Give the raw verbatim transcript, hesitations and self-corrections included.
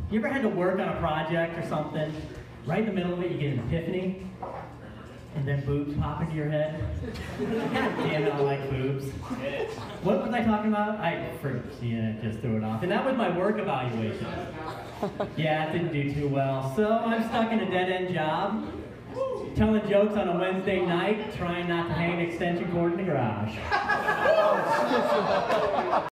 You ever had to work on a project or something, right in the middle of it you get an epiphany, and then boobs pop into your head? God damn it, I like boobs. What was I talking about? I, for, yeah, just threw it off. And that was my work evaluation. Yeah, it didn't do too well. So I'm stuck in a dead-end job, telling jokes on a Wednesday night, trying not to hang an extension cord in the garage.